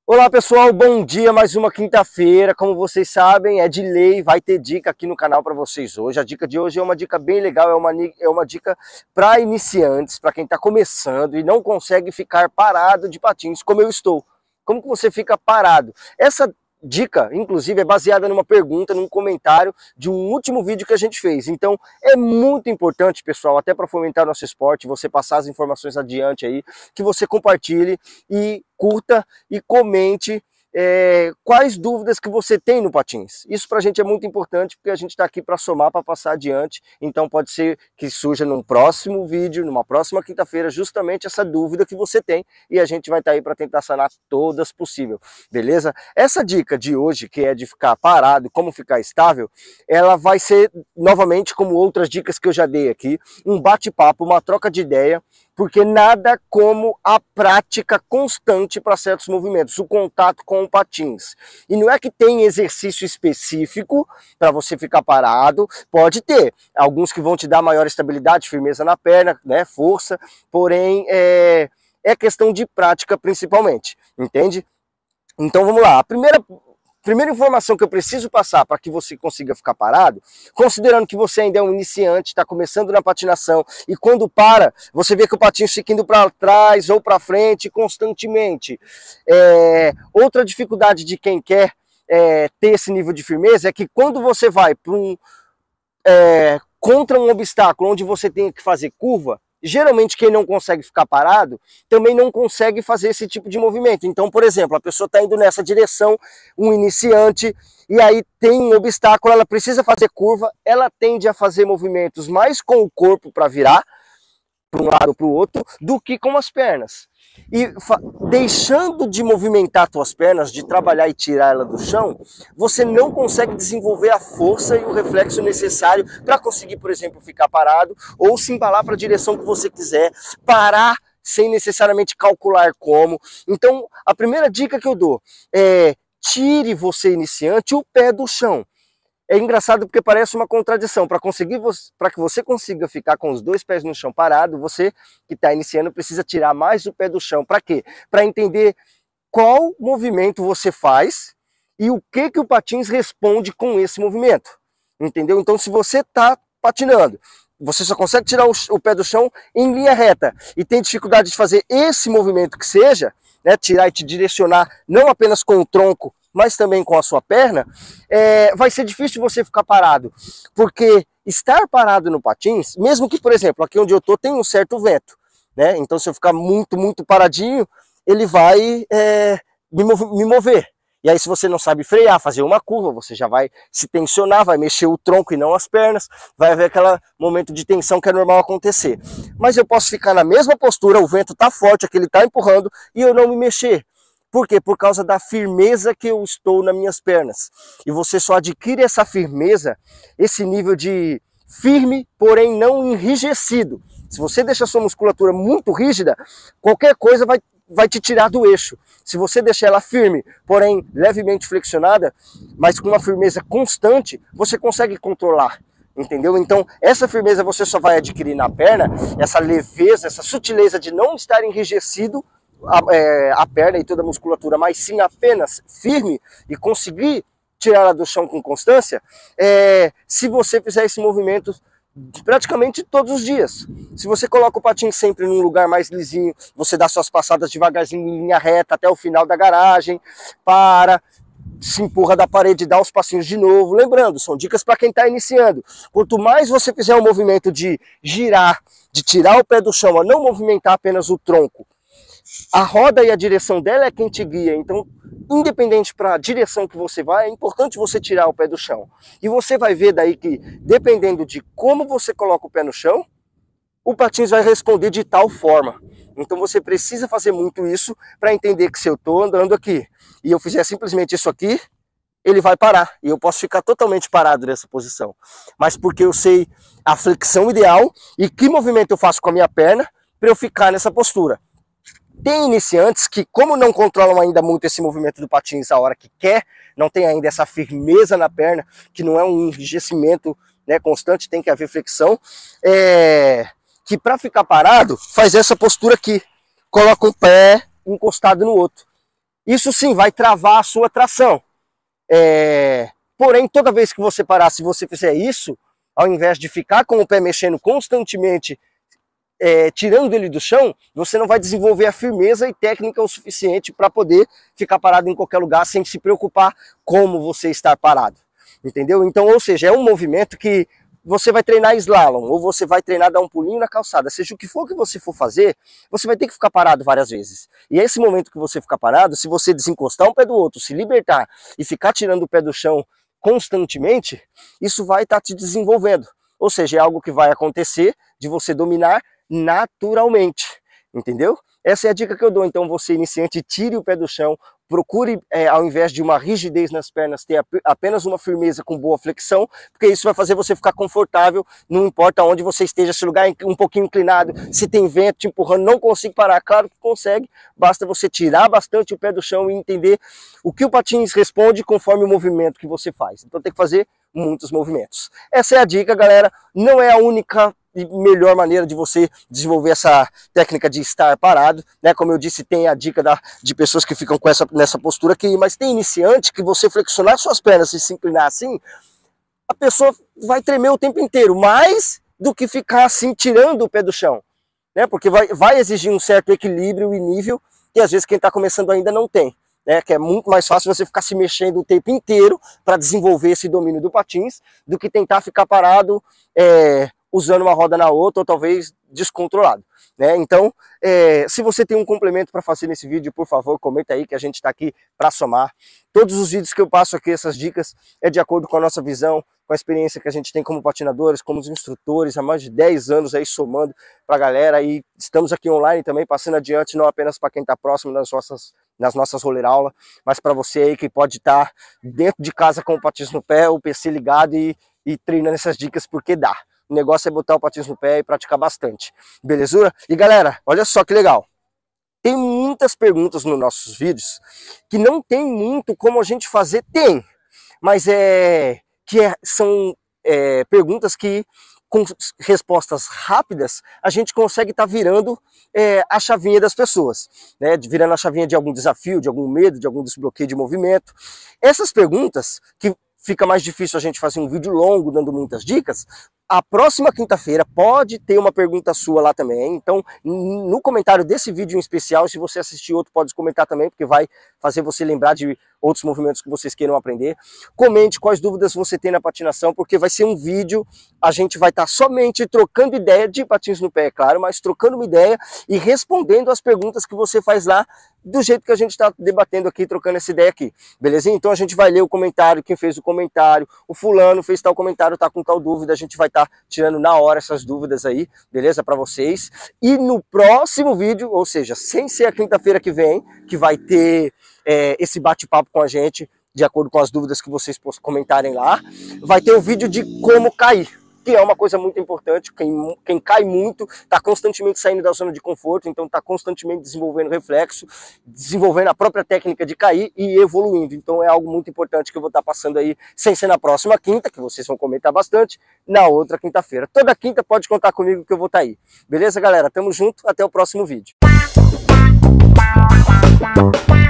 Olá pessoal, bom dia, mais uma quinta-feira. Como vocês sabem, é de lei, vai ter dica aqui no canal para vocês hoje. A dica de hoje é uma dica bem legal, é uma dica para iniciantes, para quem está começando e não consegue ficar parado de patins como eu estou. Como que você fica parado? Essa dica, inclusive, é baseada numa pergunta, num comentário de um último vídeo que a gente fez. Então, é muito importante, pessoal, até para fomentar nosso esporte, você passar as informações adiante aí, que você compartilhe e curta e comente quais dúvidas que você tem no patins. Isso pra gente é muito importante porque a gente está aqui para somar, para passar adiante. Então pode ser que surja num próximo vídeo, numa próxima quinta-feira, justamente essa dúvida que você tem e a gente vai estar aí para tentar sanar todas possível, beleza? Essa dica de hoje, que é de ficar parado, como ficar estável, ela vai ser, novamente, como outras dicas que eu já dei aqui, um bate-papo, uma troca de ideia, porque nada como a prática constante para certos movimentos, o contato com o patins. E não é que tem exercício específico para você ficar parado, pode ter. Alguns que vão te dar maior estabilidade, firmeza na perna, né, força, porém é questão de prática principalmente, entende? Então vamos lá, a primeira informação que eu preciso passar para que você consiga ficar parado, considerando que você ainda é um iniciante, está começando na patinação, e quando para, você vê que o patins fica indo para trás ou para frente constantemente. Outra dificuldade de quem quer ter esse nível de firmeza é que quando você vai para contra um obstáculo onde você tem que fazer curva, geralmente quem não consegue ficar parado também não consegue fazer esse tipo de movimento. Então, por exemplo, a pessoa está indo nessa direção, um iniciante, e aí tem um obstáculo, ela precisa fazer curva, ela tende a fazer movimentos mais com o corpo para virar para um lado ou para o outro do que com as pernas. E deixando de movimentar suas pernas, de trabalhar e tirar ela do chão, você não consegue desenvolver a força e o reflexo necessário para conseguir, por exemplo, ficar parado ou se embalar para a direção que você quiser, parar sem necessariamente calcular como. Então, a primeira dica que eu dou é: tire, você iniciante, o pé do chão. É engraçado porque parece uma contradição. Para que você consiga ficar com os dois pés no chão parado, você que está iniciando precisa tirar mais o pé do chão. Para quê? Para entender qual movimento você faz e o que o patins responde com esse movimento. Entendeu? Então, se você está patinando, você só consegue tirar o pé do chão em linha reta e tem dificuldade de fazer esse movimento que seja, né, tirar e te direcionar não apenas com o tronco, mas também com a sua perna, vai ser difícil você ficar parado, porque estar parado no patins, mesmo que, por exemplo, aqui onde eu tô tem um certo vento, né? Então se eu ficar muito paradinho, ele vai me mover. E aí se você não sabe frear, fazer uma curva, você já vai se tensionar, vai mexer o tronco e não as pernas, vai haver aquele momento de tensão que é normal acontecer. Mas eu posso ficar na mesma postura, o vento tá forte, aqui ele tá empurrando, e eu não me mexer. Por quê? Por causa da firmeza que eu estou nas minhas pernas. E você só adquire essa firmeza, esse nível de firme, porém não enrijecido. Se você deixa a sua musculatura muito rígida, qualquer coisa vai te tirar do eixo. Se você deixar ela firme, porém levemente flexionada, mas com uma firmeza constante, você consegue controlar. Entendeu? Então essa firmeza você só vai adquirir na perna, essa leveza, essa sutileza de não estar enrijecido a perna e toda a musculatura, mas sim apenas firme e conseguir tirar ela do chão com constância, se você fizer esse movimento praticamente todos os dias. Se você coloca o patins sempre num lugar mais lisinho, você dá suas passadas devagarzinho em linha reta até o final da garagem, se empurra da parede e dá os passinhos de novo. Lembrando, são dicas para quem está iniciando. Quanto mais você fizer o movimento de girar, de tirar o pé do chão, a não movimentar apenas o tronco, a roda e a direção dela é quem te guia. Então, independente para a direção que você vai, é importante você tirar o pé do chão. E você vai ver daí que, dependendo de como você coloca o pé no chão, o patins vai responder de tal forma. Então você precisa fazer muito isso para entender que se eu estou andando aqui e eu fizer simplesmente isso aqui, ele vai parar. E eu posso ficar totalmente parado nessa posição. Mas porque eu sei a flexão ideal e que movimento eu faço com a minha perna para eu ficar nessa postura. Tem iniciantes que, como não controlam ainda muito esse movimento do patins a hora que quer, não tem ainda essa firmeza na perna, que não é um enrijecimento, né, constante, tem que haver flexão, que para ficar parado, faz essa postura aqui, coloca um pé encostado no outro. isso sim vai travar a sua tração. Porém, toda vez que você parar, se você fizer isso, ao invés de ficar com o pé mexendo constantemente, tirando ele do chão, você não vai desenvolver a firmeza e técnica o suficiente para poder ficar parado em qualquer lugar sem se preocupar como você está parado. Entendeu? Então, ou seja, é um movimento que você vai treinar slalom, ou você vai treinar dar um pulinho na calçada, seja o que for que você for fazer, você vai ter que ficar parado várias vezes. E esse momento que você ficar parado, se você desencostar um pé do outro, se libertar e ficar tirando o pé do chão constantemente, isso vai estar te desenvolvendo. Ou seja, é algo que vai acontecer de você dominar naturalmente, entendeu? Essa é a dica que eu dou. Então, você iniciante, tire o pé do chão, procure, ao invés de uma rigidez nas pernas, ter apenas uma firmeza com boa flexão, porque isso vai fazer você ficar confortável, não importa onde você esteja, se o lugar é um pouquinho inclinado, se tem vento te empurrando, não consigo parar, claro que consegue, basta você tirar bastante o pé do chão e entender o que o patins responde conforme o movimento que você faz. Então tem que fazer muitos movimentos. Essa é a dica, galera, não é a única e melhor maneira de você desenvolver essa técnica de estar parado, né? Como eu disse, tem a dica de pessoas que ficam com nessa postura aqui, mas tem iniciante que você flexionar suas pernas e se inclinar assim, a pessoa vai tremer o tempo inteiro, mais do que ficar assim tirando o pé do chão, né? Porque vai exigir um certo equilíbrio e nível que às vezes quem está começando ainda não tem, né? Que é muito mais fácil você ficar se mexendo o tempo inteiro para desenvolver esse domínio do patins do que tentar ficar parado usando uma roda na outra, ou talvez descontrolado, né? Então, se você tem um complemento para fazer nesse vídeo, por favor, comenta aí que a gente está aqui para somar. Todos os vídeos que eu passo aqui, essas dicas, é de acordo com a nossa visão, com a experiência que a gente tem como patinadores, como instrutores, há mais de 10 anos aí somando para a galera, e estamos aqui online também, passando adiante, não apenas para quem está próximo nas nossas roller aula, mas para você aí que pode estar dentro de casa com o patins no pé, o PC ligado e treinando essas dicas, porque dá. O negócio é botar o patins no pé e praticar bastante. Belezura? E galera, olha só que legal. Tem muitas perguntas nos nossos vídeos que não tem muito como a gente fazer. Tem, mas são perguntas que com respostas rápidas a gente consegue estar virando a chavinha das pessoas, né? Virando a chavinha de algum desafio, de algum medo, de algum desbloqueio de movimento. Essas perguntas que fica mais difícil a gente fazer um vídeo longo dando muitas dicas, a próxima quinta-feira pode ter uma pergunta sua lá também. Então, no comentário desse vídeo em especial, se você assistir outro, pode comentar também, porque vai fazer você lembrar de outros movimentos que vocês queiram aprender. Comente quais dúvidas você tem na patinação, porque vai ser um vídeo, a gente vai estar somente trocando ideia de patins no pé, é claro, mas trocando uma ideia e respondendo as perguntas que você faz lá, do jeito que a gente está debatendo aqui, trocando essa ideia aqui, belezinha? Então a gente vai ler o comentário, quem fez o comentário, o fulano fez tal comentário, tá com tal dúvida, a gente vai estar tirando na hora essas dúvidas aí, beleza? Para vocês. E no próximo vídeo, ou seja, sem ser a quinta-feira que vem, que vai ter esse bate-papo com a gente, de acordo com as dúvidas que vocês comentarem lá, vai ter o vídeo de como cair, que é uma coisa muito importante. Quem cai muito está constantemente saindo da zona de conforto, então está constantemente desenvolvendo reflexo, desenvolvendo a própria técnica de cair e evoluindo. Então é algo muito importante que eu vou estar passando aí, sem ser na próxima quinta, que vocês vão comentar bastante, na outra quinta-feira. Toda quinta pode contar comigo que eu vou estar aí. Beleza, galera? Tamo junto, até o próximo vídeo.